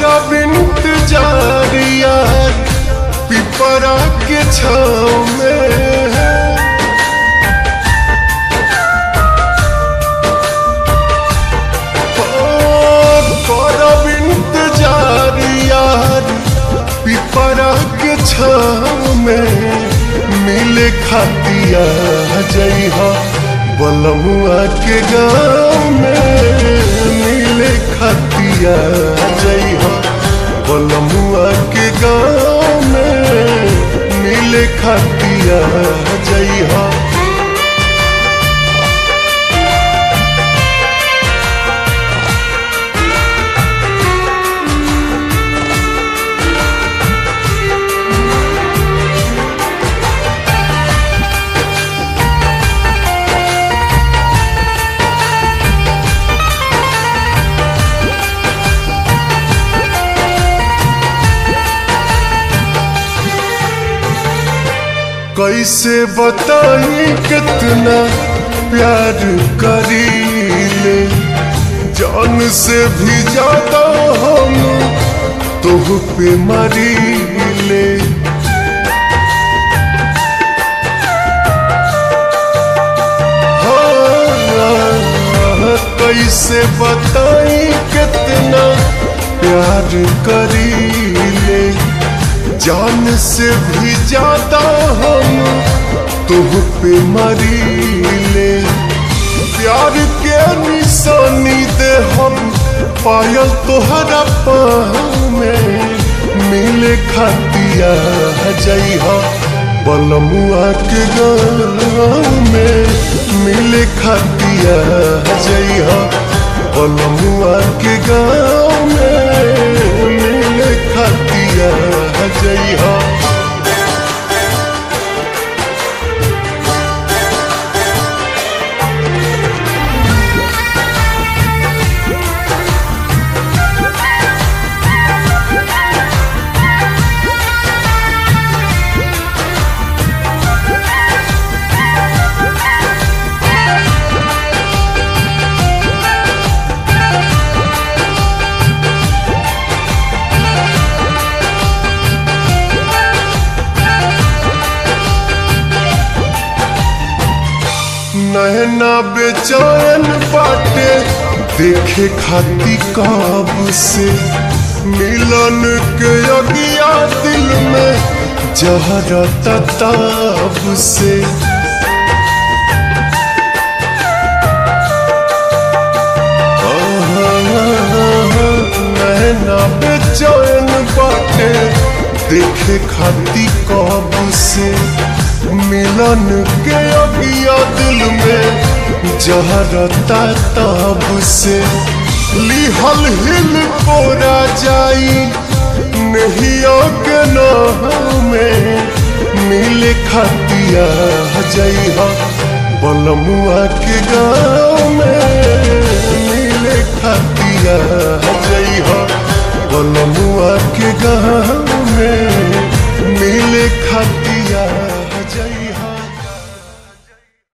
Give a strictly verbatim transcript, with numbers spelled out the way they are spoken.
करब इंतजार यार पिपरा के छाँव में। करब इंतजार यार पिपरा के छाँव में, मिले खातिया जइहा बलमुआ के गाँव में। मिले खातिया जइहा बलमुआ के गाँव में, मिले खातिया जइहा। कैसे बताई कितना प्यार करीले, जान से भी ज्यादा हम तुह पे मरीले। हाँ, कैसे बताई कितना प्यार करीले, जान से भी ज्यादा हम तुह पे मरीले। प्यार के निशानी दे हम पायल तोहरा पाँव में, मिले खातिया जइहा बलमुआ के गाँव में। मिले खातिया जइहा बलमुआ के गाँव में, मिले खातिया जइहा। नैना बेचैन बाटे देखे खाती काब से, मिलन के अगिया दिल में जहरता ताब से। नैना बेचैन बाटे देखे खाती काब से, मिलन के अगिया दिल में जहरता ताब से। लिहल हिल कोरा जाई नहिया के नाम में, मिले खातिया जइहा बलमुआ के गाँव में। मिले खातिया जइहा बलमुआ के गाँव में, मिले खातिया